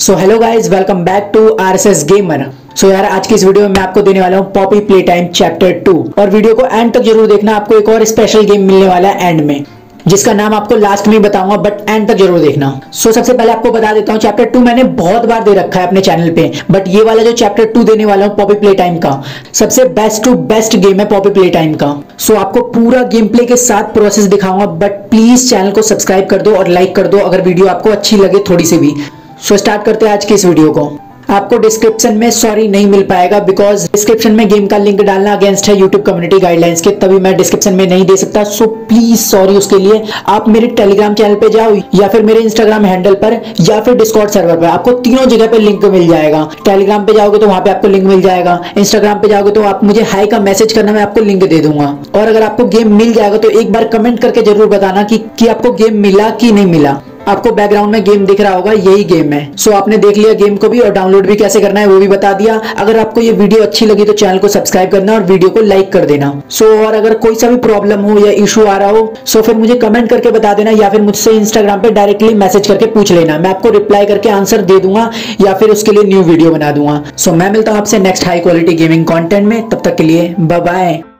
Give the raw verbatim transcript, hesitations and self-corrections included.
So hello guys, welcome back to RSS gamer. So यार, आज की इस वीडियो में मैं आपको देने वाला हूँ Poppy Playtime chapter two. और वीडियो को एंड तक जरूर देखना, आपको एक और स्पेशल गेम मिलने वाला है एंड में, जिसका नाम आपको लास्ट में बताऊंगा, बट एंड तक जरूर देखना। सो so, सबसे पहले आपको बता देता हूँ, चैप्टर टू मैंने बहुत बार दे रखा है अपने चैनल पे, बट ये वाला जो चैप्टर टू देने वाला हूँ पॉपी प्ले टाइम का, सबसे बेस्ट टू बेस्ट गेम है पॉपी प्ले टाइम का। सो so, आपको पूरा गेम प्ले के साथ प्रोसेस दिखाऊंगा, बट प्लीज चैनल को सब्सक्राइब कर दो और लाइक कर दो अगर वीडियो आपको अच्छी लगे थोड़ी सी भी। सो so, स्टार्ट करते हैं आज की इस वीडियो को। आपको डिस्क्रिप्शन में सॉरी नहीं मिल पाएगा, बिकॉज डिस्क्रिप्शन में गेम का लिंक डालना अगेंस्ट है यूट्यूब कम्युनिटी गाइडलाइंस के, तभी मैं डिस्क्रिप्शन में नहीं दे सकता। सो प्लीज सॉरी उसके लिए। आप मेरे टेलीग्राम चैनल पे जाओ, या फिर मेरे इंस्टाग्राम हैंडल पर, या फिर डिस्कॉर्ड सर्वर पर, आपको तीनों जगह पे लिंक मिल जाएगा। टेलीग्राम पे जाओगे तो वहां पे आपको लिंक मिल जाएगा, इंस्टाग्राम पे जाओगे तो आप मुझे हाई का मैसेज करना, मैं आपको लिंक दे दूंगा। और अगर आपको गेम मिल जाएगा तो एक बार कमेंट करके जरूर बताना कि, कि आपको गेम मिला कि नहीं मिला। आपको बैकग्राउंड में गेम दिख रहा होगा, यही गेम है। सो so, आपने देख लिया गेम को भी, और डाउनलोड भी कैसे करना है वो भी बता दिया। अगर आपको ये वीडियो अच्छी लगी तो चैनल को सब्सक्राइब करना और वीडियो को लाइक कर देना। सो so, और अगर कोई सा भी प्रॉब्लम हो या इशू आ रहा हो, सो so, फिर मुझे कमेंट करके बता देना, या फिर मुझसे इंस्टाग्राम पे डायरेक्टली मैसेज करके पूछ लेना। मैं आपको रिप्लाई करके आंसर दे दूंगा, या फिर उसके लिए न्यू वीडियो बना दूंगा। सो so, मैं मिलता हूं आपसे next high quality gaming content में। तब तक के लिए बाय बाय।